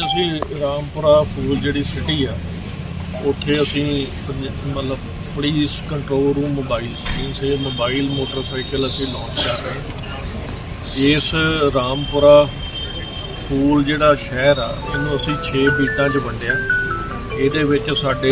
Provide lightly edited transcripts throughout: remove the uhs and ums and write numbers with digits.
ਅਸੀਂ ਰਾਮਪੁਰਾ ਫੂਲ ਜਿਹੜੀ ਸਿਟੀ ਆ ਉੱਥੇ ਅਸੀਂ ਮਤਲਬ police control room mobile scheme से मोबाइल मोटरसाइकिल ਅਸੀਂ ਲਾਂਚ कर रहे हैं। इस रामपुरा फूल ਜਿਹੜਾ शहर आ ਇਹਨੂੰ ਅਸੀਂ 6 ਬੀਟਾਂ 'ਚ ਵੰਡਿਆ। ਇਹਦੇ ਵਿੱਚ ਸਾਡੇ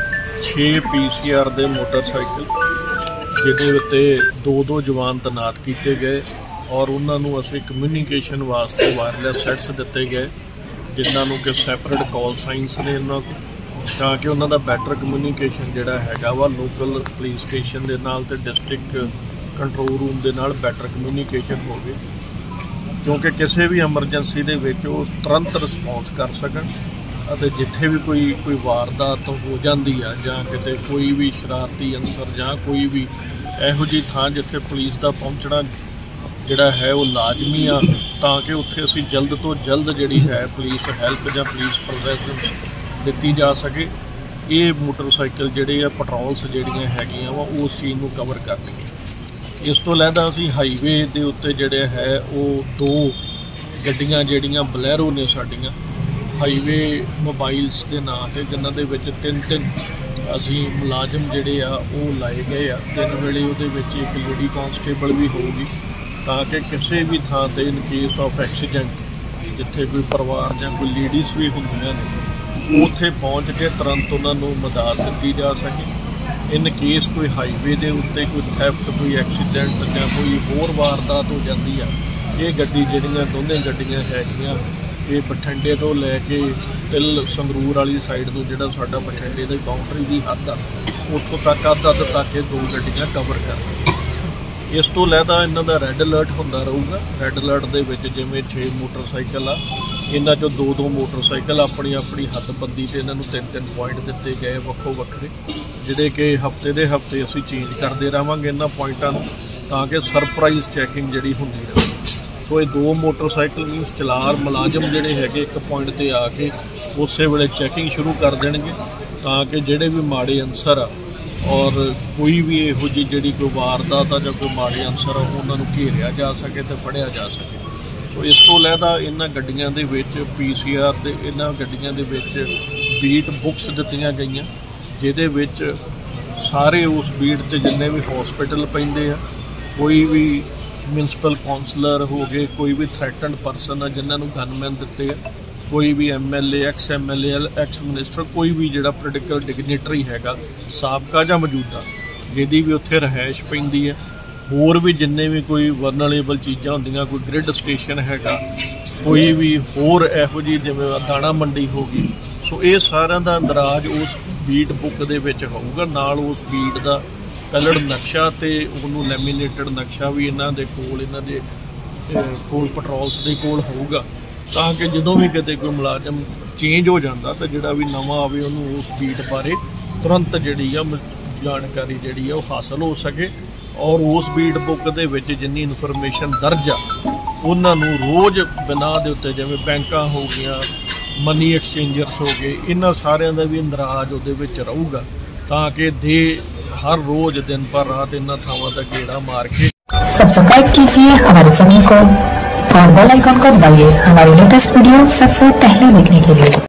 6 PCR ਦੇ मोटरसाइकिल ਜਿਹਦੇ ਉੱਤੇ 2-2 ਜਵਾਨ ਤੈਨਾਤ ਕੀਤੇ ਗਏ और उन्होंने असीं कम्यूनीकेशन वास्ते वायरलैस सैट्स दिते गए जिन्हों को कि सैपरेट कॉल साइंस ने उन्होंने ताकि उन्होंने बैटर कम्यूनीकेशन जोड़ा है वा लोकल पुलिस स्टेशन के नाल ते डिस्ट्रिक्ट कंट्रोल रूम के नाल बैटर कम्यूनीकेशन हो गए, क्योंकि किसी भी एमरजेंसी के विच वो तुरंत रिस्पॉन्स कर सकन और जिथे भी कोई वारदात हो जाती है जां किते कोई भी शरारती अंसर जां कोई भी इहो जी थां जिथे पुलिस का पहुँचना जिहड़ा है वो लाजमी आ ताकि उत्थे असीं जल्द तो जल्द जिहड़ी है पुलिस हैल्प जां पुलिस प्रोटेक्शन दित्ती जा सके। ये मोटरसाइकिल जिहड़े आ पट्रोल्स जिहड़ियां हैगियां वा उस चीज़ नूं कवर करनगे। इस तो लैदा असीं हाईवे दे उत्ते जिहड़े है वो 2 गड्डियां जिहड़ियां बलैरो ने साडीआं हाईवे मोबाइल्स के नां ते जिन्हां दे विच 3 असीं मुलाजम जिहड़े आ वो लाए गए आ। दिन वेले उहदे विच एक लेडी कांस्टेबल भी होगी ताकि किसी भी थां ते इन केस ऑफ एक्सीडेंट जिथे कोई परिवार जां कोई लेडीज़ भी होंदियां ने उत्थे पहुँच के तुरंत उन्होंने मदद दी जा सके। इन केस कोई हाईवे के उत्ते कोई थैफ्ट कोई एक्सीडेंट जां कोई होर वारदात हो जाती है, ये गड्डी जिहड़ियां दोनों गड्डियां हैगियां ये बठिंडे तो लैके तिल संगरूर वाली साइड तो जिहड़ा साडा बठिंडे की बाउंड्री की हद आ उत्थों तक अद्ध तक ये 2 गड्डियां कवर कर। इस तो लैदा इन्हां दा रैड अलर्ट होंदा रहूगा। रैड अलर्ट दे विच जिवें 6 मोटरसाइकिल आ इन्हां चों 2-2 मोटरसाइकिल अपनी अपनी हदबंदी ते इन्हां नूं 3-3 पॉइंट दिते गए वक्खो वक्खरे, जिहड़े कि हफ्ते दे हफ्ते असीं चेंज करते रहांगे इन्हां पॉइंटां नूं ताकि सरप्राइज़ चैकिंग जिहड़ी हुंदी रहे। सो ये 2 मोटरसाइकिल मीनस चलार मुलाजम जिहड़े हैगे एक पॉइंट ते आके उस वेले चैकिंग शुरू कर देणगे ताकि जिहड़े भी माड़े अंसर आ और कोई भी इहो जी जिहड़ी कोई वारदात जां कोई माड़े अंसर उन्होंने घेरिया जा सके तो फड़िया जा सके। तो इस तो लैदा इन्हां गड्डियां दे विच PCR ते इन्हां गड्डियां दे विच बीट बुक्स दित्तियां गईयां जिहदे विच सारे उस बीट ते जिन्ने भी हॉस्पिटल पैंदे आ, कोई भी म्यूनसिपल कौंसलर हो गए, कोई भी थ्रैटनड परसन आ जिन्हां नूं गनमैन दित्ते आ, कोई भी MLA ex MLA ex minister कोई भी जिहड़ा पोलिटिकल डिगनेटरी हैगा साबका जां मौजूदा जिहदी भी उत्थे रहायश पैंदी है, होर भी जिन्ने भी कोई वरनलेबल चीज़ां होंदियां कोई ग्रिड स्टेशन हैगा कोई भी होर इहो जी जिवें दाणा मंडी हो गई। सो ये सारिਆਂ ਦਾ अंदराज उस बीट बुक दे विच होਊਗਾ, नाल उस बीट ਦਾ कलर्ड नक्शा ते ਉਹਨੂੰ ਲੈਮੀਨੇਟਡ नक्शा भी इन्हां दे कोल इन्हां दे कोल पट्रोल्स दे कोल होਊਗਾ ताकि जो भी कितने कोई मुलाजम चेंज हो जाता तो जोड़ा भी नवा आवे उन्होंने उस बीट बारे तुरंत जी जानकारी जी हासिल हो सके और उस बीट बुक के जिन्नी इनफॉर्मेशन दर्ज आ उन्होंने रोज़ बिना के उत्ते जिवें बैंकां हो गई मनी एक्सचेंजर्स हो गए इन्हां सारिਆਂ ਦਾ भी अंदराज ਉਹਦੇ ਵਿੱਚ ਰਹੂਗਾ ताकि दे हर रोज़ दिन पर रात इन्हां थावां तक गेड़ा मार के सब्सक्राइब कीजिए हमारे चैनल को और बेल आइकन को दबाइए हमारी लेटेस्ट वीडियो सबसे पहले देखने के लिए।